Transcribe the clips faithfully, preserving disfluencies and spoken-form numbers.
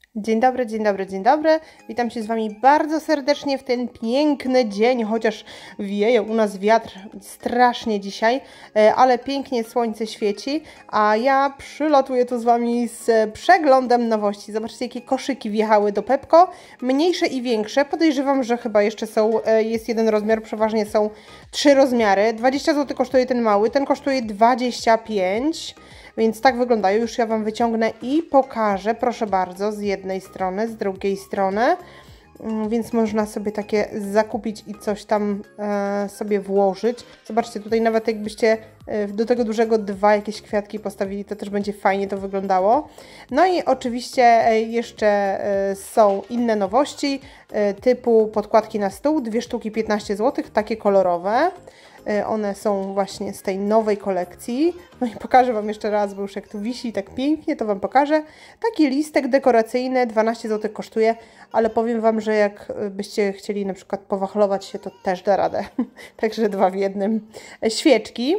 Dzień dobry, dzień dobry, dzień dobry. Witam się z Wami bardzo serdecznie w ten piękny dzień, chociaż wieje u nas wiatr strasznie dzisiaj, ale pięknie słońce świeci, a ja przylatuję tu z Wami z przeglądem nowości. Zobaczcie, jakie koszyki wjechały do Pepco, mniejsze i większe. Podejrzewam, że chyba jeszcze są, jest jeden rozmiar, przeważnie są trzy rozmiary. dwadzieścia złotych kosztuje ten mały, ten kosztuje dwadzieścia pięć. Więc tak wyglądają, już ja Wam wyciągnę i pokażę, proszę bardzo, z jednej strony, z drugiej strony, więc można sobie takie zakupić i coś tam e, sobie włożyć. Zobaczcie, tutaj nawet jakbyście e, do tego dużego dwa jakieś kwiatki postawili, to też będzie fajnie to wyglądało. No i oczywiście e, jeszcze e, są inne nowości, e, typu podkładki na stół, dwie sztuki piętnaście złotych, takie kolorowe. One są właśnie z tej nowej kolekcji. No i pokażę Wam jeszcze raz, bo już jak tu wisi tak pięknie, to Wam pokażę. Taki listek dekoracyjny, dwanaście złotych kosztuje, ale powiem Wam, że jak byście chcieli na przykład powachlować się, to też da radę. Także dwa w jednym. Świeczki.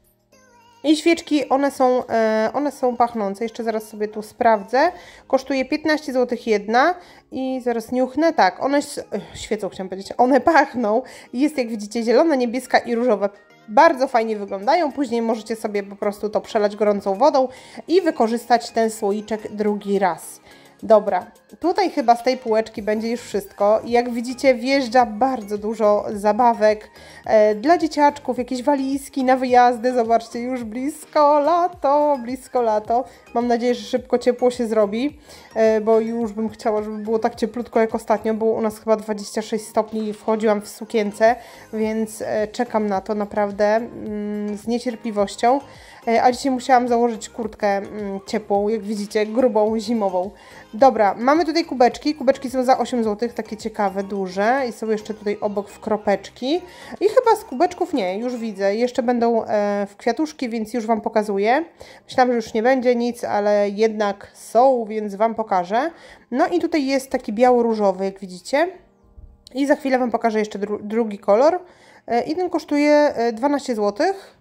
I świeczki, one są, one są pachnące, jeszcze zaraz sobie tu sprawdzę. Kosztuje piętnaście złotych jedna i zaraz niuchnę, tak, one świecą, chciałam powiedzieć, one pachną. Jest, jak widzicie, zielona, niebieska i różowa. Bardzo fajnie wyglądają, później możecie sobie po prostu to przelać gorącą wodą i wykorzystać ten słoiczek drugi raz. Dobra, tutaj chyba z tej półeczki będzie już wszystko. Jak widzicie, wjeżdża bardzo dużo zabawek e, dla dzieciaczków, jakieś walizki na wyjazdy. Zobaczcie, już blisko lato, blisko lato. Mam nadzieję, że szybko ciepło się zrobi, e, bo już bym chciała, żeby było tak cieplutko jak ostatnio. Było u nas chyba dwadzieścia sześć stopni i wchodziłam w sukience, więc e, czekam na to naprawdę mm, z niecierpliwością. A dzisiaj musiałam założyć kurtkę ciepłą, jak widzicie, grubą, zimową. Dobra, mamy tutaj kubeczki. Kubeczki są za osiem złotych, takie ciekawe, duże. I są jeszcze tutaj obok w kropeczki. I chyba z kubeczków nie, już widzę. Jeszcze będą e, w kwiatuszki, więc już Wam pokazuję. Myślałam, że już nie będzie nic, ale jednak są, więc Wam pokażę. No i tutaj jest taki biało-różowy, jak widzicie. I za chwilę Wam pokażę jeszcze dru drugi kolor. E, I ten kosztuje dwanaście złotych.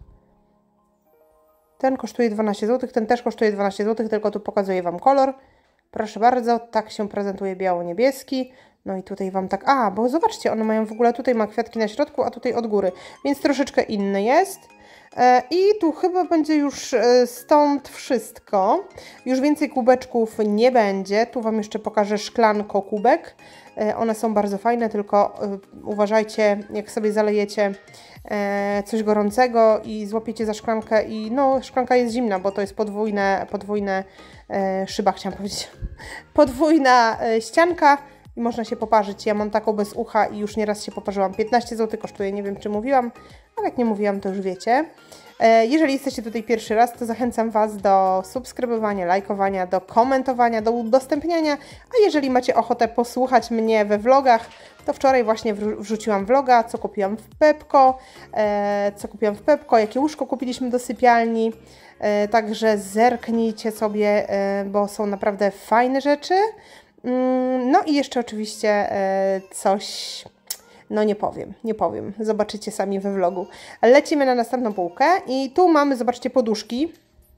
Ten kosztuje dwanaście złotych, ten też kosztuje dwanaście złotych, tylko tu pokazuję Wam kolor. Proszę bardzo, tak się prezentuje biało-niebieski. No i tutaj Wam tak... A, bo zobaczcie, one mają w ogóle... Tutaj ma kwiatki na środku, a tutaj od góry. Więc troszeczkę inny jest. I tu chyba będzie już stąd wszystko. Już więcej kubeczków nie będzie. Tu Wam jeszcze pokażę szklanko kubek. One są bardzo fajne, tylko uważajcie, jak sobie zalejecie coś gorącego i złapiecie za szklankę i no, szklanka jest zimna, bo to jest podwójne, podwójne szyba, chciałam powiedzieć, podwójna ścianka i można się poparzyć. Ja mam taką bez ucha i już nieraz się poparzyłam. piętnaście złotych kosztuje, nie wiem czy mówiłam, ale jak nie mówiłam, to już wiecie. Jeżeli jesteście tutaj pierwszy raz, to zachęcam Was do subskrybowania, lajkowania, do komentowania, do udostępniania, a jeżeli macie ochotę posłuchać mnie we vlogach, to wczoraj właśnie wrzuciłam vloga, co kupiłam w Pepco, co kupiłam w Pepco, jakie łóżko kupiliśmy do sypialni, także zerknijcie sobie, bo są naprawdę fajne rzeczy. No i jeszcze oczywiście coś... No nie powiem, nie powiem. Zobaczycie sami we vlogu. Lecimy na następną półkę i tu mamy, zobaczcie, poduszki.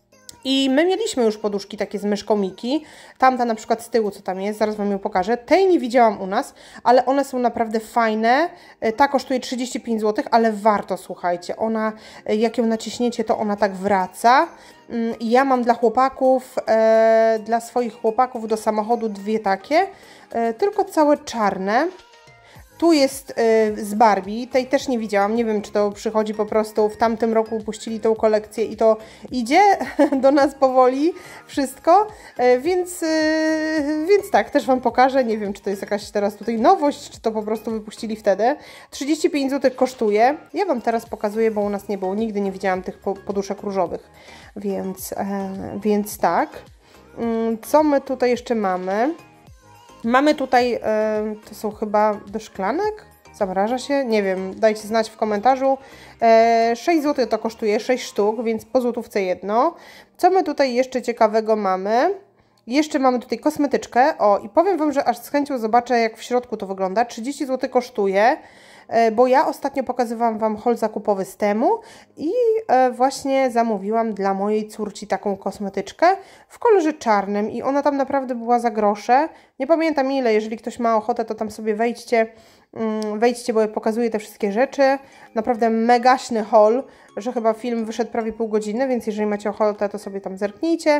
I my mieliśmy już poduszki takie z myszką Miki. Tamta na przykład z tyłu, co tam jest, zaraz Wam ją pokażę. Tej nie widziałam u nas, ale one są naprawdę fajne. Ta kosztuje trzydzieści pięć złotych, ale warto, słuchajcie. Ona, jak ją naciśniecie, to ona tak wraca. Ja mam dla chłopaków, e, dla swoich chłopaków do samochodu dwie takie, e, tylko całe czarne. Tu jest y, z Barbie, tej też nie widziałam, nie wiem czy to przychodzi po prostu, w tamtym roku puścili tą kolekcję i to idzie do nas powoli wszystko, y, więc, y, więc tak, też Wam pokażę, nie wiem czy to jest jakaś teraz tutaj nowość, czy to po prostu wypuścili wtedy. trzydzieści pięć złotych kosztuje, ja Wam teraz pokazuję, bo u nas nie było, nigdy nie widziałam tych poduszek różowych, więc, e, więc tak. Y, co my tutaj jeszcze mamy? Mamy tutaj, yy, to są chyba do szklanek? Zamraża się? Nie wiem, dajcie znać w komentarzu. Yy, sześć złotych to kosztuje, sześć sztuk, więc po złotówce jedno. Co my tutaj jeszcze ciekawego mamy? Jeszcze mamy tutaj kosmetyczkę. O, i powiem Wam, że aż z chęcią zobaczę, jak w środku to wygląda. trzydzieści złotych kosztuje. bo ja ostatnio pokazywałam Wam haul zakupowy z Temu i właśnie zamówiłam dla mojej córci taką kosmetyczkę w kolorze czarnym i ona tam naprawdę była za grosze. Nie pamiętam ile, jeżeli ktoś ma ochotę, to tam sobie wejdźcie, wejdźcie, bo ja pokazuję te wszystkie rzeczy. Naprawdę megaśny haul, że chyba film wyszedł prawie pół godziny, więc jeżeli macie ochotę, to sobie tam zerknijcie.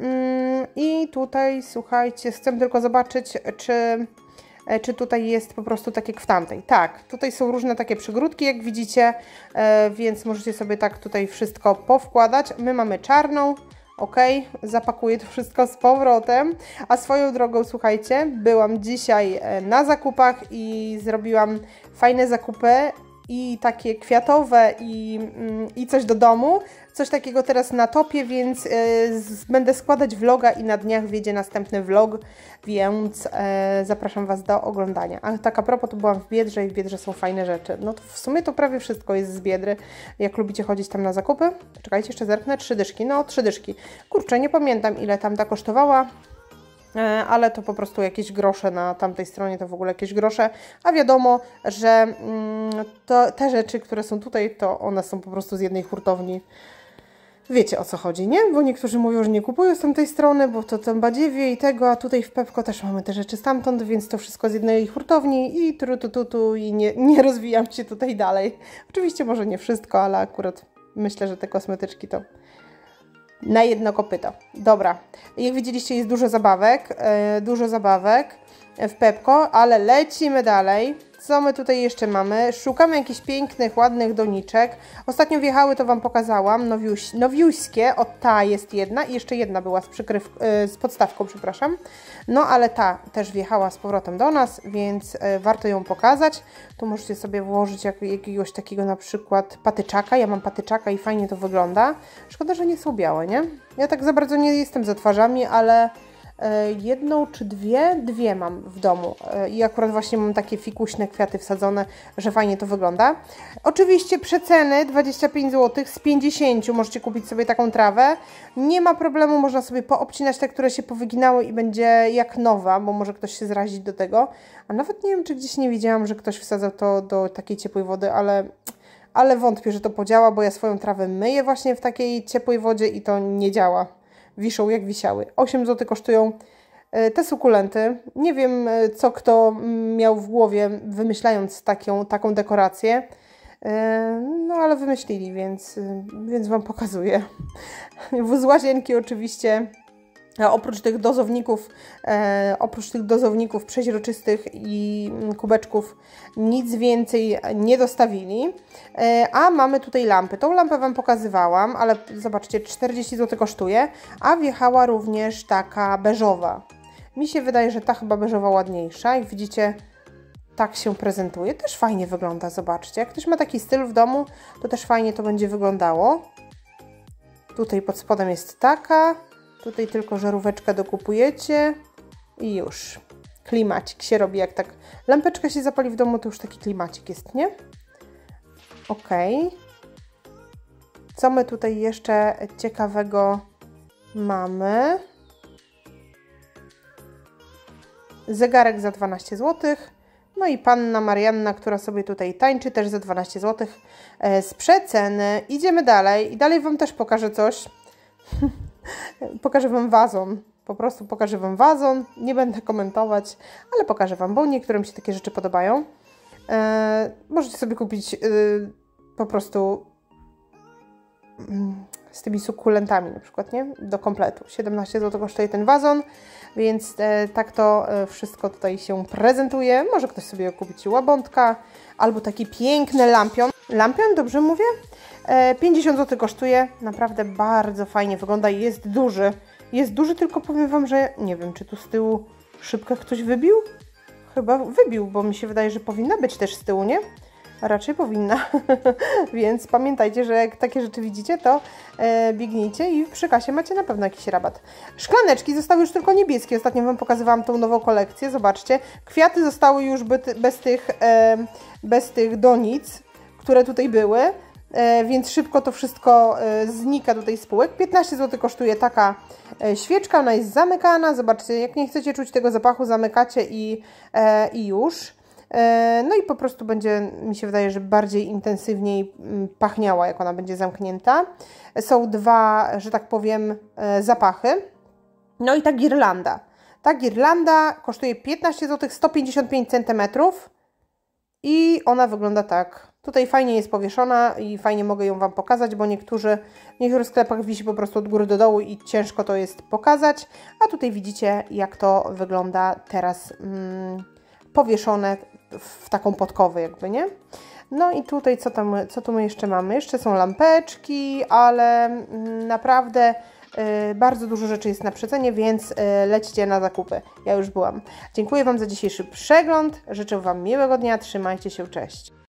I tutaj, słuchajcie, chcę tylko zobaczyć, czy... czy tutaj jest po prostu tak jak w tamtej. Tak, tutaj są różne takie przygródki, jak widzicie, e, więc możecie sobie tak tutaj wszystko powkładać. My mamy czarną, ok, zapakuję to wszystko z powrotem. A swoją drogą, słuchajcie, byłam dzisiaj na zakupach i zrobiłam fajne zakupy i takie kwiatowe i, i coś do domu. Coś takiego teraz na topie, więc y, z, będę składać vloga i na dniach wyjdzie następny vlog, więc y, zapraszam Was do oglądania. A tak a propos, to byłam w Biedrze i w Biedrze są fajne rzeczy. No to w sumie to prawie wszystko jest z Biedry. Jak lubicie chodzić tam na zakupy? Czekajcie, jeszcze zerknę. Trzy dyszki. No, trzy dyszki. Kurczę, nie pamiętam ile tam ta kosztowała. Ale to po prostu jakieś grosze na tamtej stronie, to w ogóle jakieś grosze, a wiadomo, że mm, to, te rzeczy, które są tutaj, to one są po prostu z jednej hurtowni. Wiecie o co chodzi, nie? Bo niektórzy mówią, że nie kupują z tamtej strony, bo to tam badziewie i tego, a tutaj w Pepko też mamy te rzeczy stamtąd, więc to wszystko z jednej hurtowni i tru tu tu tu i nie, nie rozwijam się tutaj dalej. Oczywiście może nie wszystko, ale akurat myślę, że te kosmetyczki to na jedno kopyto. Dobra, jak widzieliście, jest dużo zabawek, yy, dużo zabawek w Pepko, ale lecimy dalej. Co my tutaj jeszcze mamy? Szukamy jakichś pięknych, ładnych doniczek. Ostatnio wjechały, to Wam pokazałam, nowiuś, nowiuśskie. O, ta jest jedna i jeszcze jedna była z, przykryw, yy, z podstawką, przepraszam. No, ale ta też wjechała z powrotem do nas, więc yy, warto ją pokazać. Tu możecie sobie włożyć jak, jakiegoś takiego na przykład patyczaka. Ja mam patyczaka i fajnie to wygląda. Szkoda, że nie są białe, nie? Ja tak za bardzo nie jestem za twarzami, ale... jedną czy dwie? Dwie mam w domu i akurat właśnie mam takie fikuśne kwiaty wsadzone, że fajnie to wygląda. Oczywiście przeceny dwadzieścia pięć złotych z pięćdziesięciu możecie kupić sobie taką trawę. Nie ma problemu, można sobie poobcinać te, które się powyginały i będzie jak nowa, bo może ktoś się zrazić do tego. A nawet nie wiem, czy gdzieś nie widziałam, że ktoś wsadzał to do takiej ciepłej wody, ale... ale wątpię, że to podziała, bo ja swoją trawę myję właśnie w takiej ciepłej wodzie i to nie działa. Wiszą jak wisiały. osiem złotych kosztują te sukulenty. Nie wiem, co kto miał w głowie, wymyślając taką, taką dekorację. No, ale wymyślili, więc, więc Wam pokazuję. Z łazienki oczywiście, oprócz tych dozowników, e, oprócz tych dozowników przeźroczystych i kubeczków nic więcej nie dostawili. E, a mamy tutaj lampy. Tą lampę Wam pokazywałam, ale zobaczcie, czterdzieści złotych kosztuje, a wjechała również taka beżowa. Mi się wydaje, że ta chyba beżowa ładniejsza. Jak widzicie, tak się prezentuje. Też fajnie wygląda, zobaczcie. Jak ktoś ma taki styl w domu, to też fajnie to będzie wyglądało. Tutaj pod spodem jest taka. Tutaj tylko żaróweczkę dokupujecie i już. Klimacik się robi, jak tak lampeczka się zapali w domu, to już taki klimacik jest, nie? Ok. Co my tutaj jeszcze ciekawego mamy? Zegarek za dwanaście złotych. No i panna Marianna, która sobie tutaj tańczy, też za dwanaście złotych z przeceny. Idziemy dalej i dalej Wam też pokażę coś. Pokażę Wam wazon. Po prostu pokażę Wam wazon. Nie będę komentować, ale pokażę Wam, bo niektórym się takie rzeczy podobają. Eee, możecie sobie kupić yy, po prostu yy, z tymi sukulentami na przykład, nie? Do kompletu. siedemnaście złotych kosztuje ten wazon, więc e, tak to e, wszystko tutaj się prezentuje. Może ktoś sobie kupić łabątka albo taki piękny lampion. Lampion, dobrze mówię? E, pięćdziesiąt złotych kosztuje. Naprawdę bardzo fajnie wygląda i jest duży. Jest duży, tylko powiem Wam, że nie wiem, czy tu z tyłu szybkę ktoś wybił? Chyba wybił, bo mi się wydaje, że powinna być też z tyłu, nie? Raczej powinna, więc pamiętajcie, że jak takie rzeczy widzicie, to e, biegnijcie i przy kasie macie na pewno jakiś rabat. Szklaneczki zostały już tylko niebieskie, ostatnio Wam pokazywałam tą nową kolekcję, zobaczcie. Kwiaty zostały już bez tych, e, bez tych donic, które tutaj były, e, więc szybko to wszystko e, znika tutaj z półek. piętnaście złotych kosztuje taka e, świeczka, ona jest zamykana, zobaczcie, jak nie chcecie czuć tego zapachu, zamykacie i, e, i już. No i po prostu będzie, mi się wydaje, że bardziej intensywniej pachniała, jak ona będzie zamknięta. Są dwa, że tak powiem, zapachy. No i ta girlanda. Ta girlanda kosztuje piętnaście złotych, sto pięćdziesiąt pięć centymetrów i ona wygląda tak. Tutaj fajnie jest powieszona i fajnie mogę ją Wam pokazać, bo niektórzy, w niektórych sklepach wisi po prostu od góry do dołu i ciężko to jest pokazać. A tutaj widzicie, jak to wygląda teraz mm, powieszone w taką podkowę jakby, nie? No i tutaj co, tam, co tu my jeszcze mamy? Jeszcze są lampeczki, ale mm, naprawdę y, bardzo dużo rzeczy jest na przecenie, więc y, lećcie na zakupy. Ja już byłam. Dziękuję Wam za dzisiejszy przegląd. Życzę Wam miłego dnia. Trzymajcie się. Cześć.